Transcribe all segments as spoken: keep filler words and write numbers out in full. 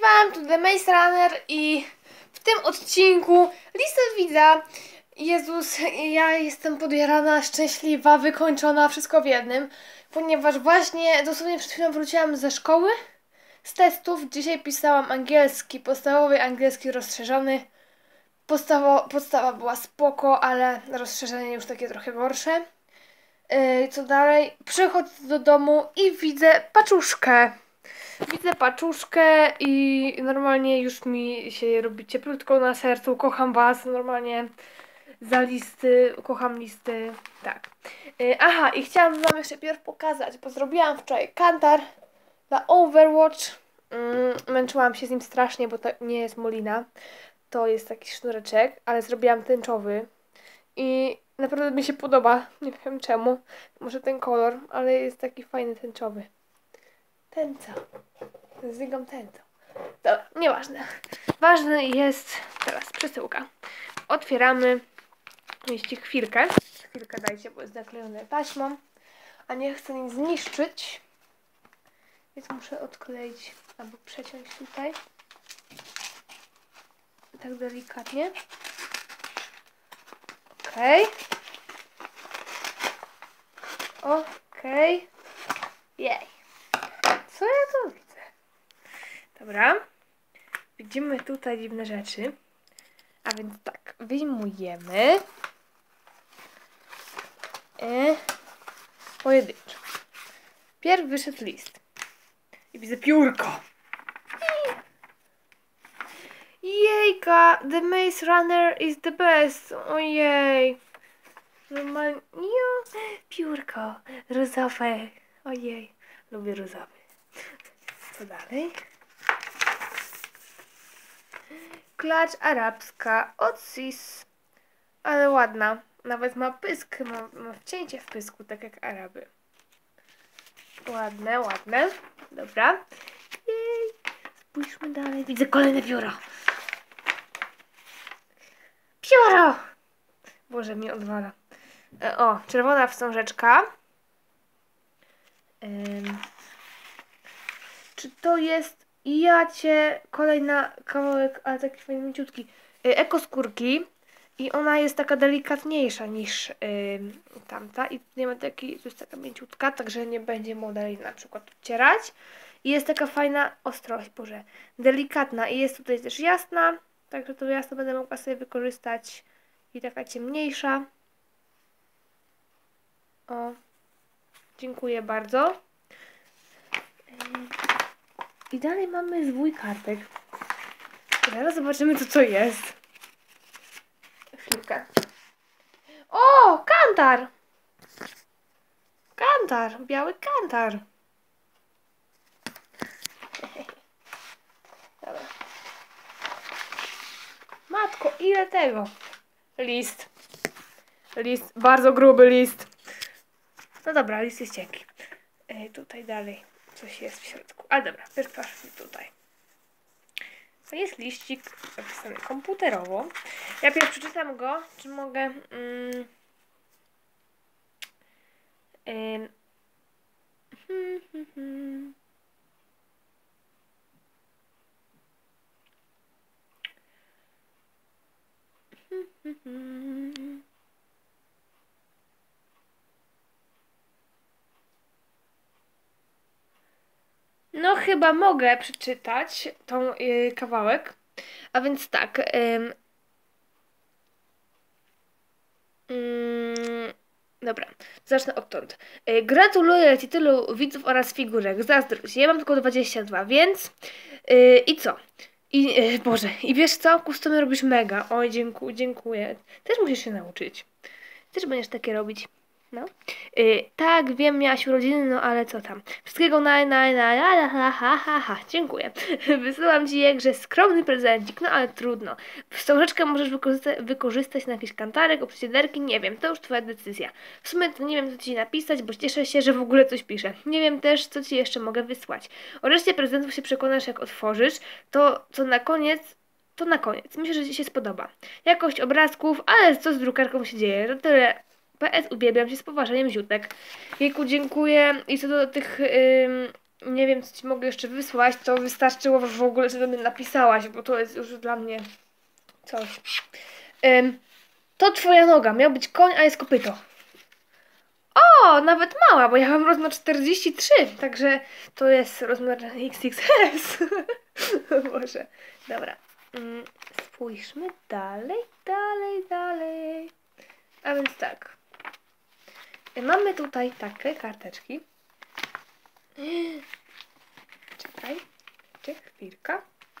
Wam, tu The Maze Runner i w tym odcinku list od widza. Jezus, ja jestem podjarana, szczęśliwa, wykończona, wszystko w jednym, ponieważ właśnie dosłownie przed chwilą wróciłam ze szkoły, z testów. Dzisiaj pisałam angielski, podstawowy angielski rozszerzony. Podstawo, podstawa była spoko, ale rozszerzenie już takie trochę gorsze. Yy, co dalej? Przychodzę do domu i widzę paczuszkę. Widzę paczuszkę i normalnie już mi się robi cieplutko na sercu. Kocham was normalnie za listy, kocham listy, tak. Yy, aha, i chciałam wam jeszcze pierw pokazać, bo zrobiłam wczoraj kantar dla Overwatch. Yy, męczyłam się z nim strasznie, bo to nie jest molina. To jest taki sznureczek, ale zrobiłam tęczowy. I naprawdę mi się podoba. Nie wiem czemu. Może ten kolor, ale jest taki fajny tęczowy. Tęca. Zygam tęcą. Dobra, nieważne. Ważny jest teraz przesyłka. Otwieramy. Mieści chwilkę. Chwilkę dajcie, bo jest zaklejone taśmą. A nie chcę nic zniszczyć. Więc muszę odkleić albo przeciąć tutaj. Tak delikatnie. Okej. Okay. Okej. Okay. Jej. Co ja tu widzę? Dobra. Widzimy tutaj dziwne rzeczy. A więc tak. Wyjmujemy. E, pojedynczo. Pierw wyszedł list. I widzę piórko. Jejka, The Maze Runner is the best. Ojej. Normalnie. Jo, piórko różowe. Ojej, lubię różowy. Co dalej? Klacz arabska od Sis. Ale ładna. Nawet ma pysk, ma, ma wcięcie w pysku, tak jak Araby. Ładne, ładne. Dobra. Jej. Spójrzmy dalej. Widzę kolejne pióro. Pióro! Boże, mi odwala. E, o, czerwona wstążeczka. Ym. Czy to jest jacie? Kolejna kawałek, ale taki fajny mięciutki. E, ekoskórki. I ona jest taka delikatniejsza niż yy, tamta. I nie ma taki, to jest taka mięciutka, także nie będzie modeli na przykład odcierać. I jest taka fajna ostrość, boże, delikatna. I jest tutaj też jasna. Także to jasno będę mogła sobie wykorzystać. I taka ciemniejsza. O, dziękuję bardzo. I dalej mamy zwój kartek. Zaraz zobaczymy, co to jest. Chwilkę. O, kantar! Kantar, biały kantar. Dobra. Matko, ile tego? List. List, bardzo gruby list. No dobra, list jest cienki. E, tutaj dalej coś jest w środku. Ale dobra, patrzmy tutaj. To jest liścik napisany komputerowo. Ja pierwszy przeczytam go, czy mogę... Mm, ym, hmm, hmm, hmm. Hmm, hmm, hmm. No chyba mogę przeczytać tą yy, kawałek. A więc tak. Ym, ym, dobra, zacznę odtąd. Yy, gratuluję tytułu widzów oraz figurek. Zazdrość. Ja mam tylko dwadzieścia dwa, więc... Yy, I co? I, yy, Boże, i wiesz co? Kustomy robisz mega. Oj, dziękuję, dziękuję. Też musisz się nauczyć. Też będziesz takie robić. No. Yy, tak, wiem, miałaś urodziny, no ale co tam. Wszystkiego na, na, na, na, ha, ha, ha, ha. Dziękuję. Wysyłam ci jakże skromny prezencik, no ale trudno. Wstążeczkę możesz wykorzysta wykorzystać na jakiś kantarek, oprzeciederki, nie wiem, to już twoja decyzja. W sumie to nie wiem, co ci napisać, bo cieszę się, że w ogóle coś piszę. Nie wiem też, co ci jeszcze mogę wysłać. O reszcie prezentów się przekonasz, jak otworzysz. To, co na koniec... To na koniec. Myślę, że ci się spodoba. Jakość obrazków, ale co z drukarką się dzieje? To tyle. P S uwielbiam się z poważaniem ziutek. Jejku, dziękuję. I co do tych ym, nie wiem, co ci mogę jeszcze wysłać, to wystarczyło w ogóle, że do mnie napisałaś, bo to jest już dla mnie coś. Ym, to twoja noga. Miał być koń, a jest kopyto. O, nawet mała, bo ja mam rozmiar czterdzieści trzy, także to jest rozmiar X X S. Boże. Dobra. Mm, spójrzmy dalej, dalej, dalej. A więc tak. Mamy tutaj takie karteczki. Czekaj. Czekaj, chwilka.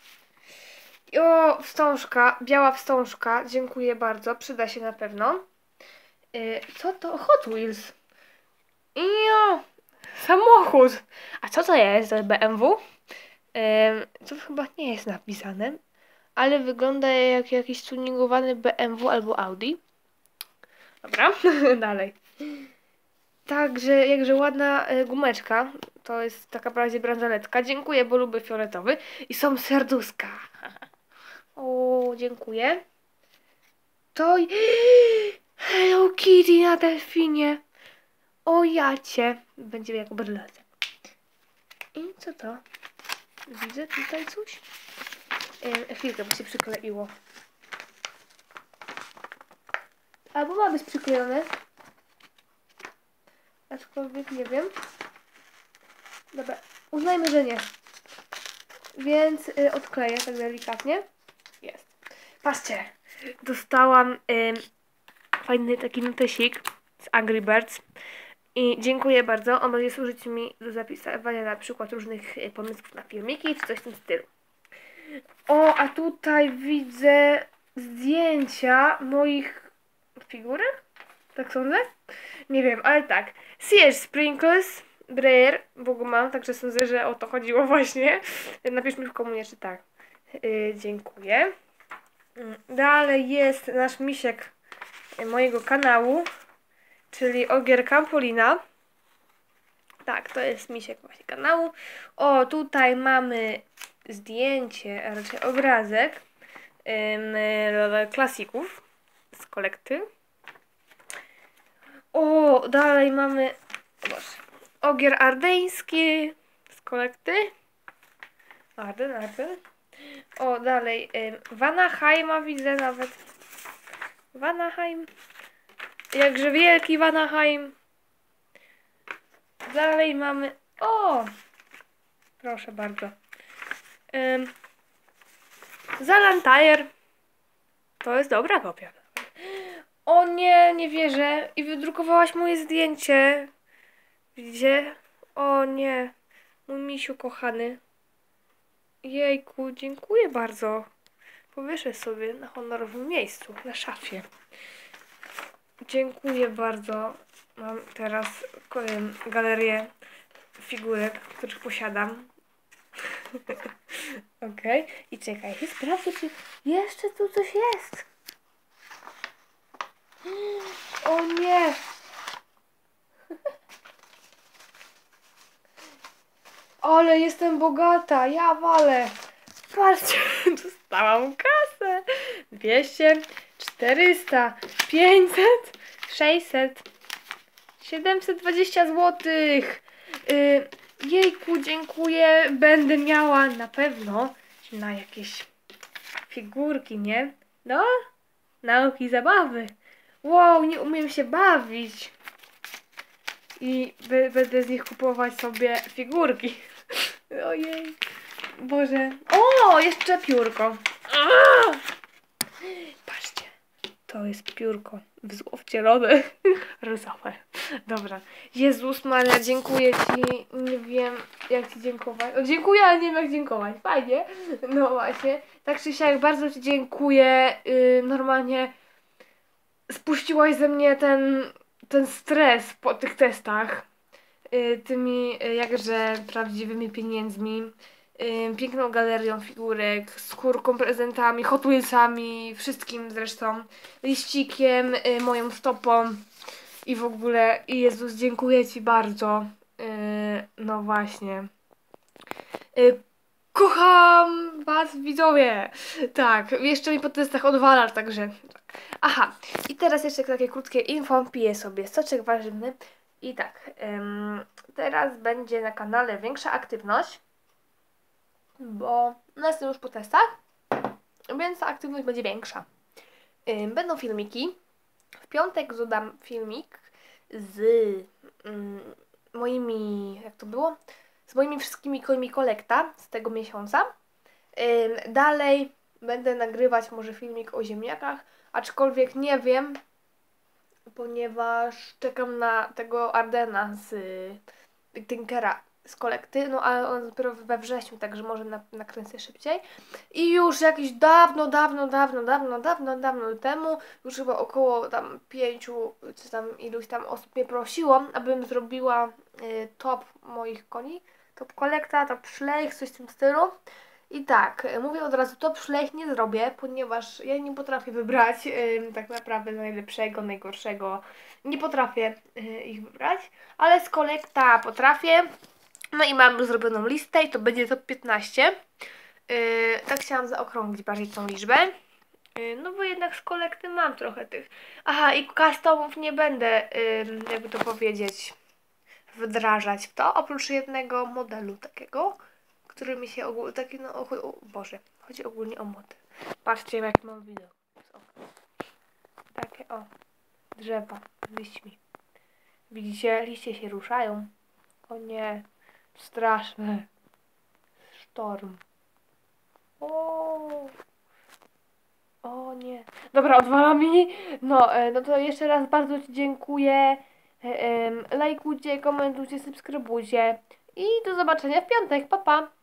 O, wstążka, biała wstążka. Dziękuję bardzo, przyda się na pewno. Yy, co to? Hot Wheels. Jo, samochód. A co to jest? B M W? Yy, to chyba nie jest napisane, ale wygląda jak jakiś tuningowany B M W albo Audi. Dobra, dalej. Także, jakże ładna y, gumeczka. To jest taka bardziej bransoletka. Dziękuję, bo lubię fioletowy. I są serduszka. O, dziękuję. To... Hello Kitty na delfinie. O jacie. Będzie jak brylacek. I co to? Widzę tutaj coś. E, chwilkę, bo się przykleiło. Albo ma być przyklejone. Aczkolwiek nie wiem. Dobra, uznajmy, że nie. Więc y, odkleję tak delikatnie. Jest. Patrzcie, dostałam y, fajny taki notesik z Angry Birds. I dziękuję bardzo. On będzie służyć mi do zapisywania na przykład różnych y, pomysłów na filmiki czy coś w tym stylu. O, a tutaj widzę zdjęcia moich figurek? Tak sądzę? Nie wiem, ale tak. Sears Sprinkles Breyer, bo go mam, także sądzę, że o to chodziło właśnie. Napisz mi w komunie, czy tak. Yy, dziękuję. Dalej jest nasz misiek mojego kanału, czyli Ogier Campolina. Tak, to jest misiek właśnie kanału. O, tutaj mamy zdjęcie, a raczej obrazek yy, klasików z kolekty. O, dalej mamy Boże, Ogier Ardeński z kolekty. Arden, Arden. O, dalej ym, Vanaheima widzę nawet. Vanaheim. Jakże wielki Vanaheim. Dalej mamy... O! Proszę bardzo. Ym, Zalantajer. To jest dobra kopia. O nie, nie wierzę. I wydrukowałaś moje zdjęcie. Widzicie? O nie. Mój misiu kochany. Jejku, dziękuję bardzo. Powieszę sobie na honorowym miejscu, na szafie. Dziękuję bardzo. Mam teraz galerię figurek, których posiadam. Okej. Okay. I czekaj, sprawdzę, czy jeszcze tu coś jest. O nie! Ale jestem bogata, ja walę. Patrzcie, dostałam kasę. dwieście, czterysta, pięćset, sześćset, siedemset dwadzieścia złotych. Yy, jejku, dziękuję. Będę miała na pewno na jakieś figurki, nie? No, nauki, zabawy. Wow, nie umiem się bawić. I będę z nich kupować sobie figurki. Ojej. Boże. O, jeszcze piórko. Aaaa! Patrzcie. To jest piórko w zło wcielone. Różowe. Dobra. Jezus Maria, dziękuję Ci. Nie wiem, jak Ci dziękować. O, dziękuję, ale nie wiem, jak dziękować. Fajnie. No właśnie. Tak czy siak, bardzo Ci dziękuję. Yy, normalnie spuściłaś ze mnie ten, ten stres po tych testach. Yy, tymi yy, jakże prawdziwymi pieniędzmi. Yy, piękną galerią figurek, skórką, prezentami, Hot Wheelsami, wszystkim zresztą, liścikiem, yy, moją stopą i w ogóle, i Jezus, dziękuję Ci bardzo. Yy, no właśnie. Yy, kocham Was, widzowie! Tak, jeszcze mi po testach odwalasz, także... Aha, i teraz jeszcze takie krótkie info, piję sobie soczek warzywny. I tak, ym, teraz będzie na kanale większa aktywność, bo no jestem już po testach, więc ta aktywność będzie większa. Ym, będą filmiki. W piątek dodam filmik z ym, moimi, jak to było? Z moimi wszystkimi końmi kolekta z tego miesiąca. Ym, dalej będę nagrywać może filmik o ziemniakach, aczkolwiek nie wiem, ponieważ czekam na tego Ardena z y, Tinkera z kolekty, no ale on dopiero we wrześniu, także może na, nakręcę szybciej. I już jakieś dawno, dawno, dawno, dawno, dawno, dawno temu, już chyba około tam pięciu, czy tam iluś tam osób mnie prosiło, abym zrobiła y, top moich koni, top kolekta, top szlejch, coś w tym stylu. I tak, mówię od razu, top szlejch nie zrobię, ponieważ ja nie potrafię wybrać y, tak naprawdę najlepszego, najgorszego. Nie potrafię y, ich wybrać, ale z kolekta potrafię. No i mam już zrobioną listę i to będzie top piętnaście. Yy, tak chciałam zaokrąglić bardziej tą liczbę. Yy, no bo jednak z kolekty mam trochę tych. Aha, i customów nie będę, yy, jakby to powiedzieć, wdrażać w to, oprócz jednego modelu takiego, który mi się ogólnie, taki no, o, o Boże, chodzi ogólnie o model. Patrzcie, jak mam widok z okna. Takie o, drzewa z liśćmi. Widzicie, liście się ruszają. O nie, straszne. Sztorm. O, o nie. Dobra, odwala mi. No, e, no to jeszcze raz bardzo Ci dziękuję. E, em, lajkujcie, komentujcie, subskrybujcie. I do zobaczenia w piątek. Pa, pa.